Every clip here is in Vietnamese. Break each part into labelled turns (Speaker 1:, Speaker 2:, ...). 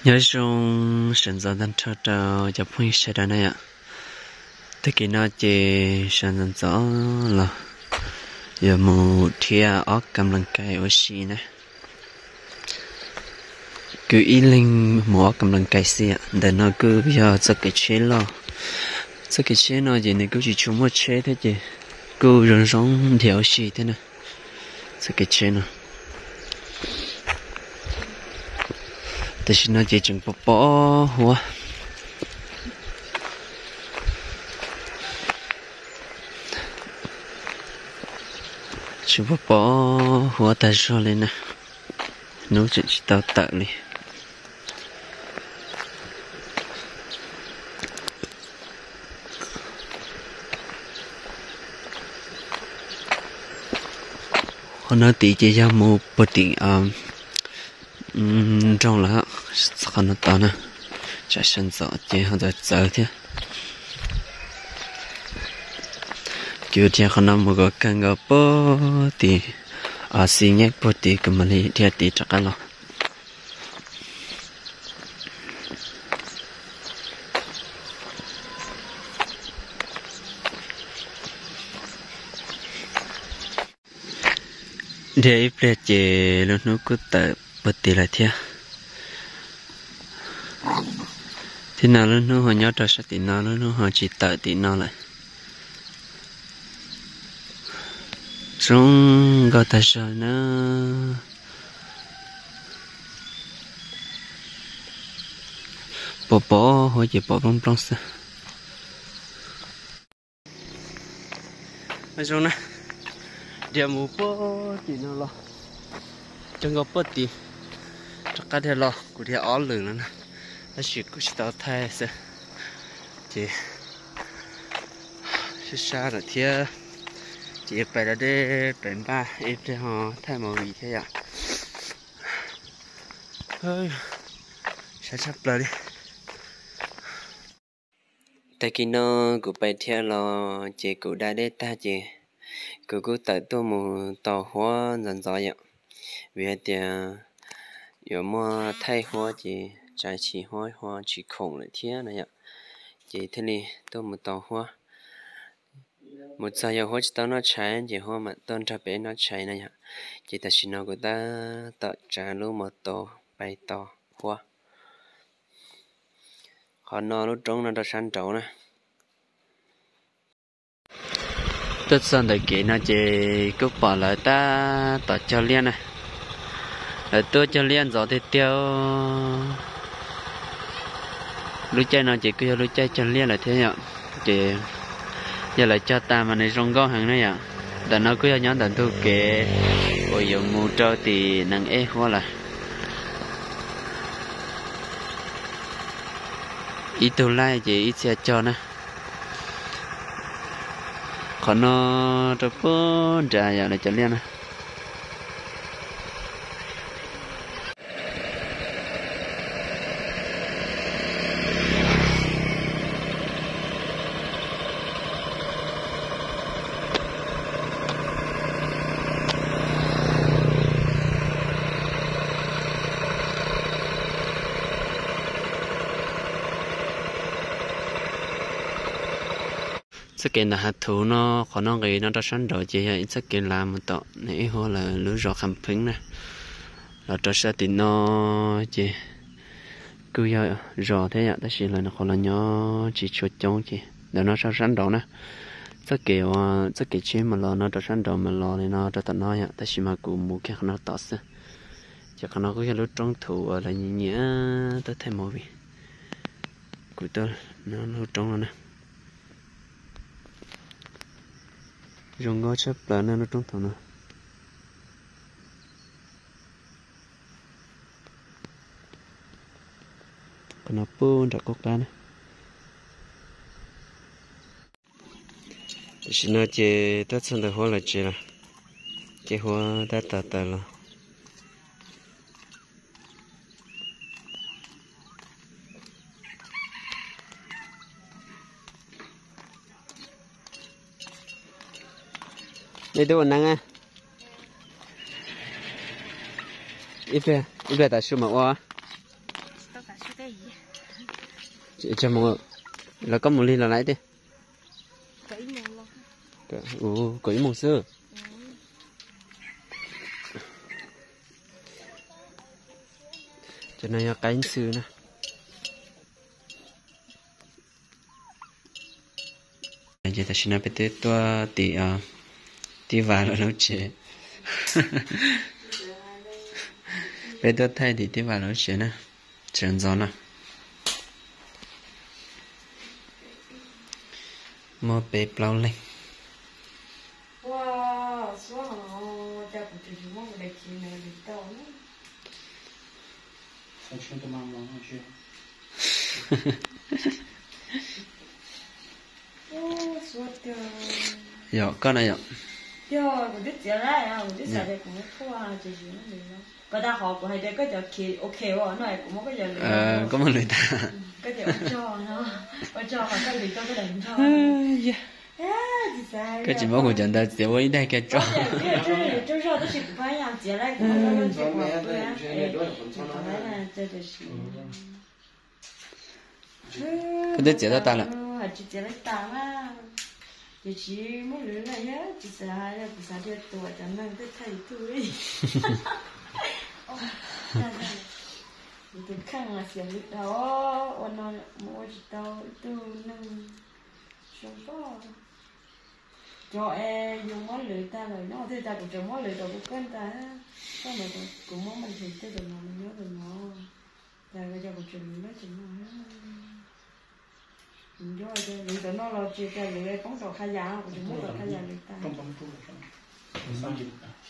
Speaker 1: nhớ trong sinh ra đang cho cho phun xe đó này ạ. Thế cái nó chỉ sinh ra là giờ một thia ở cầm lăng cây ở xí này. Cứ ý linh mua cầm lăng cây xí ạ, để nó cứ bây giờ sẽ cái chế lo, sẽ cái chế nó gì này cứ chỉ chung một chế thế chứ, cứ rong rong theo xí thế này, sẽ cái chế nó. Thế thì nó chỉ chừng bỏ hoa. Chỉ bỏ hoa tại sao lên nè, nấu chuyện chỉ tao tự đi. Hôm nay tí chỉ ra một bữa tiệc trong là sao nó to nè, chả sinh sợ chỉ họ đã sợ thế. Kiểu thì họ nằm một cái căn góc bò thì xin nhắc bò thì cái mà đi theo thì chắc là để ít chế lúc nó cứ tự bật thì lại thế. Thì nào lúc nó họ nhớ ra sao thì nào lúc nó họ chỉ tự thì nào lại. Xong gọi ta sợ nó bỏ hỏi chỉ bỏ bông bông sao. Nói xong nè, giờ mua bỏ thì nó lo, chẳng có bỏ thì chắc cái thế lo, cũng thế ó lửng nữa nè, nó chỉ có chỉ tao thay sao, chỉ xa là thế. Chị phải là để bền ba em cho họ thay màu gì thế ạ? Hơi sẽ sắp lại đi. Tại khi nó cũng phải theo là chị cũng đã để ta chị cũng tới tôi một tàu hoa dần dần ạ. Vì thì giờ mà thay hoa chị trái chỉ hoa chỉ khổng lại thế này ạ. Chị thế này tôi một tàu hoa. Một giờ giờ hoa chỉ tao nó cháy chỉ hoa mà tao cho bé nó cháy này ạ. Chỉ ta xin nó của ta tự trả luôn một tổ bay to hoa. Họ nó lúc trống nó đã sẵn trấu nè. Tất nhiên là cái nó chỉ cứ bỏ lại ta tự cho liên này. Rồi tôi cho liên rồi thì tiêu lúc chơi nó chỉ cứ lúc chơi cho liên là thế nhở. Chỉ giờ lại cho ta mà này rong gó hàng này ạ. Tại nó cứ nhớ tận thu kệ bây giờ mua cho thì nàng ế hoa là ít tu lai chỉ ít xe cho nè còn nó cho bớt trả giờ là cho liên nè. Sự kiện là hạt thú nó có nó nghĩ nó đã sẵn rồi chỉ là sự kiện làm một tọ này hoặc là lưới gió khám phính nè là cho sẽ thì nó chỉ cứ giờ gió thế ạ, ta chỉ là nó còn là nhỏ chỉ chuột trống chỉ để nó sẵn rồi nè sự kiện chuyện mà lo nó đã sẵn rồi mà lo thì nó đã tận nói ạ, ta chỉ mà cũng muốn cái nó tỏ ra chỉ còn nó có cái lưới trống thủ là nhẹ tới thêm một vị của tôi nó lưới trống rồi nè. Rong ngó chấp là nó trong thằng nào còn nó bún đã có cá này thì nó chỉ tất nhiên là hoa là chỉ là chỉ hoa đã tạt là đây đâu nắng à ít về ta sưu mà chị cho một là có một ly là lấy đi quỷ một xưa cho nên là cái xưa nè giờ ta xin nói về tua tí vào rồi nó chế bây giờ thay thì tí vào nó chế nè trần gió nè một bếp lau lên
Speaker 2: wow số họ cha cũng chỉ mua một đại chi này được đâu nữa
Speaker 3: sao chúng tôi mang món chưa
Speaker 2: số tiêu
Speaker 1: dạ con này dạ
Speaker 2: tiêu một đứa trẻ lại à một đứa trẻ đấy cũng không à chỉ nó được đâu và ta họ cũng hay để cái giờ kỳ ok rồi nó cũng có cái giờ lười
Speaker 1: có một người ta
Speaker 2: cái giờ cho nó cho họ cái lười cho cái đèn cho
Speaker 1: cái chỉ mong của chúng ta chỉ với đây cái cho
Speaker 2: 这绕的是不一样，接来可能有结果不然，哎，来了这就是。
Speaker 1: cái đứa trẻ đó ta là
Speaker 2: chỉ接来打嘛，就是没人了呀，就是还要不啥就多，咱们这太多。你都看啊，小绿豆，我那我知道都能收到。cho em dùng món lưỡi ta rồi nó thì ta cũng dùng món lưỡi đầu của con ta cái này cũng món mình thì tới được mà mình nhớ được nó là bây giờ cũng dùng nó chỉ nó mình cho lưỡi tụi nó lo chia cho lưỡi phóng đầu khai giá cũng dùng món đầu khai giá lưỡi ta
Speaker 3: không sao gì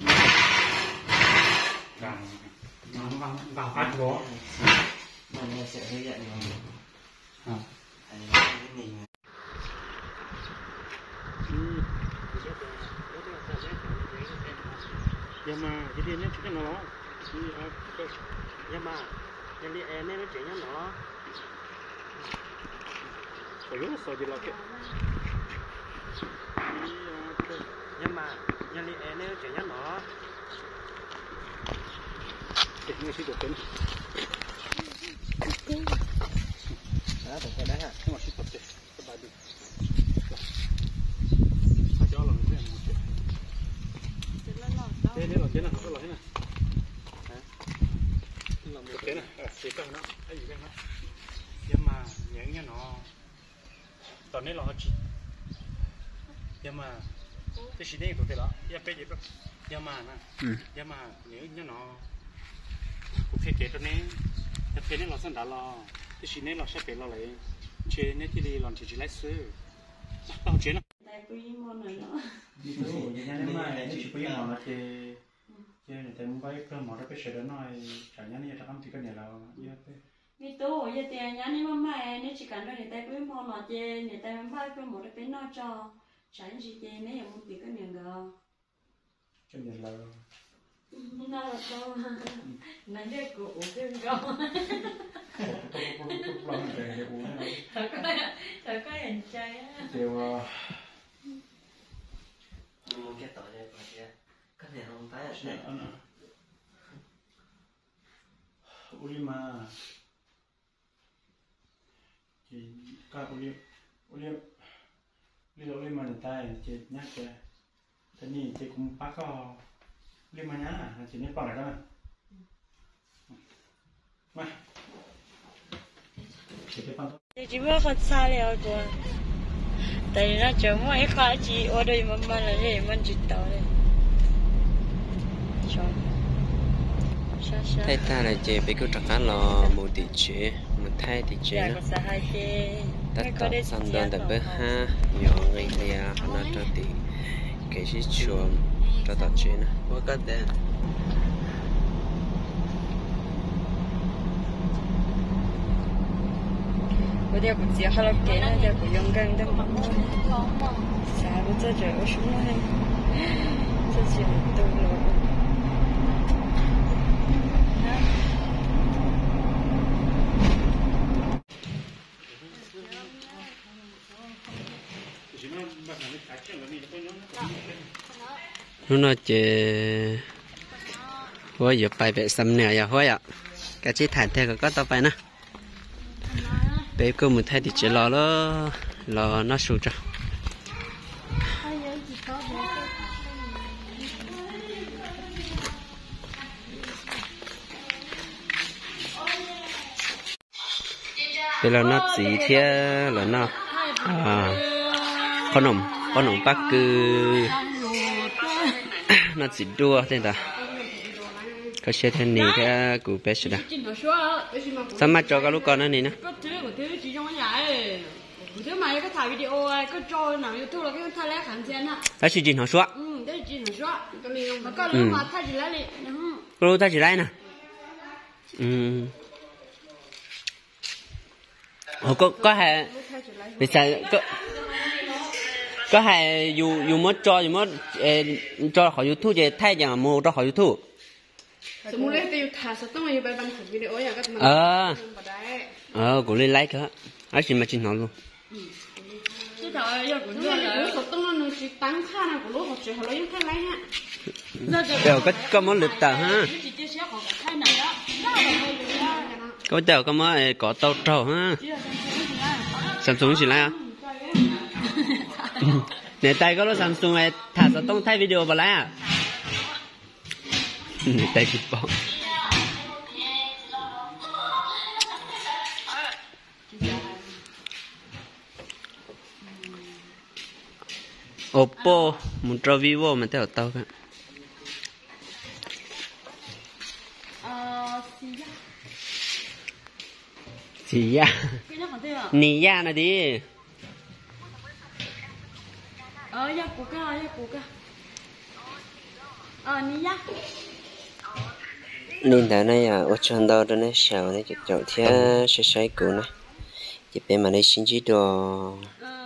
Speaker 3: vào phát đó
Speaker 4: mình sẽ hướng dẫn
Speaker 3: à
Speaker 1: nhưng mà cái điện nó chỉ nó nhưng mà cái điện này nó chỉ nó
Speaker 3: rồi nó sao gì là cái
Speaker 1: nhưng mà cái điện này nó chỉ nó
Speaker 3: cái này sẽ được tính
Speaker 1: đó được cái đấy hả
Speaker 3: nhưng mà sẽ tập đấy các bạn đi thế này là thế này nó là thế này làm một thế này chỉ cần nó cái gì cái nó nhưng mà những cái nó tao này là họ chỉ nhưng mà cái gì đấy của cái đó ya bây giờ nhưng mà nè nhưng mà những cái nó cũng phải kể cho nên cái này là sản phẩm là cái gì này là sẽ phải là lại chế này thì làm chỉ lấy sữa tao chế nó
Speaker 2: tại quý môn này nó
Speaker 3: đi tới những cái này chỉ có những nó thì người ta muốn bay cơ mà nó cái sự đó nói chẳng nhớ như thằng thì cái này là như thế
Speaker 2: vì tôi giờ tiền nhá nếu mà mai nếu chỉ cần người ta quý môn nó chơi người ta bay cơ một cái nó cho chẳng gì chơi nếu như muốn bị cái miệng gờ
Speaker 3: cái này là
Speaker 2: nó là câu này để cụ cái gờ thật có hình chơi á
Speaker 3: điều
Speaker 4: một cái tội này mà kia cái này không phải là sẽ
Speaker 3: Ulima thì các Ulima người ta chỉ nhắc cái này chỉ cũng bắt có Ulima nhá chỉ nhắc còn lại đó mà
Speaker 2: chỉ mới phát xa liệu rồi tại vì nó chờ mỗi khóa chỉ ở đây mà là để mình chỉ tao đây
Speaker 1: thay ta là chế bị cứ trắc cá lò một tỷ chế một thay tỷ chế tất cả sản đơn đặc biệt ha nhỏ ngày lìa nó cho tỷ cái gì chuồng cho tao chế nè có cái đấy
Speaker 2: 我哋唔知好了幾啦，就不用跟的嘛。啥不这这有什么嘞？这些都了。
Speaker 1: nó chế hoa giờ bài vệ xâm nè giờ hoa ạ cái chiếc thản theo có tao phải nè bé cô mình thấy thì chỉ lo nó sụt ra bây giờ nó chỉ thế là nó con nồng bác cứ nó chỉ đua thế ta có xe thế này cái cụ bé sẽ đặt sao mà cho cái lúc con nó này nữa ta chỉ chỉnh họ xóa cô ta chỉ lại nè có hệ vì sao có hệ dù mất cho họ YouTube về thay chẳng mua cho họ YouTube cũng lên like hết ấy chỉ mà chỉnh họ luôn đều có món lượt tờ ha có đều có món có tàu trâu ha Samsung chỉ lại à nè tay có nó Samsung này thả sao tông thay video vào lại à tay kịp bỏ Oppo một trò Vivo mà theo tao cả gì ya nì ya này đi
Speaker 2: ya cuca nì ya
Speaker 4: nên tại này ở trong đó đó này xào này chọn thế sẽ sai cũ này chỉ bên mà này xin chỉ đồ